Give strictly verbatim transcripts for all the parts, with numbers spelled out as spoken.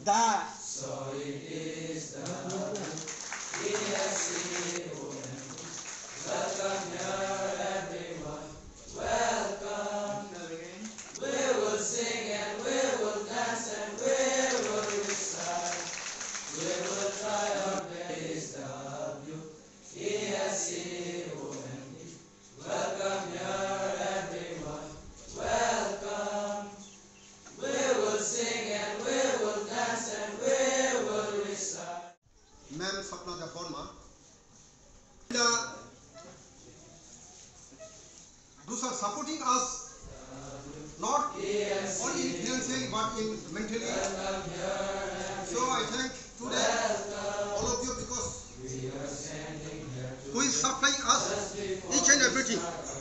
Da. So it is the E S C O N. Welcome here, everyone. Welcome. We will sing and we will dance and we will recite. We will try our best to help you. E S C O N. Welcome here, everyone. Welcome. We will sing and we will dance and we will recite. Ma'am Sapna the former. Those are supporting us not only in financially but in mentally. So I thank today all of you because who is supplying us each and everything.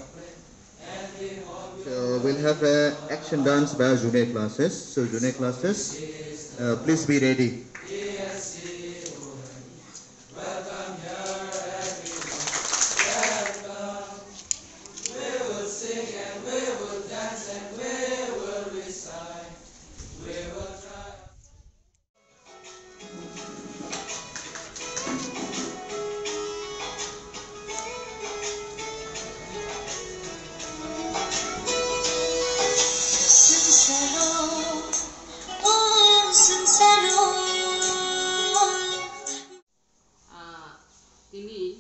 So we'll have a action dance by junior classes. So junior classes, uh, please be ready. Welcome here, everyone. Welcome. We will sing and we will dance and we will recite. We will try. Ini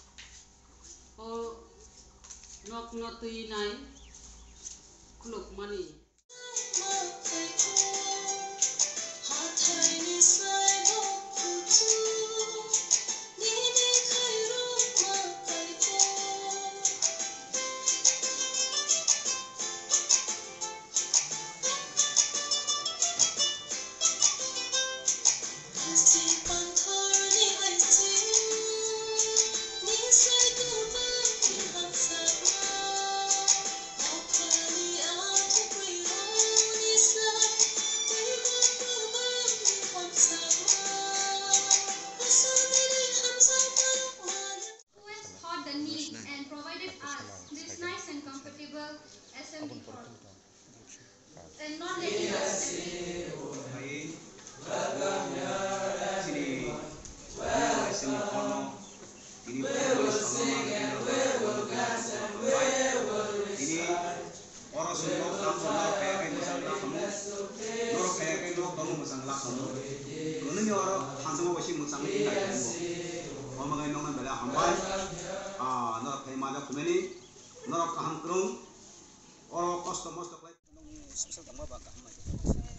oh nok notui nai kluk mani and provided us this nice and comfortable assembly hall and not letting us admit. Welcome here, everyone. Welcome. We will sing and we will dance and we will recite.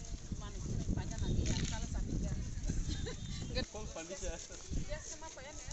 Yes,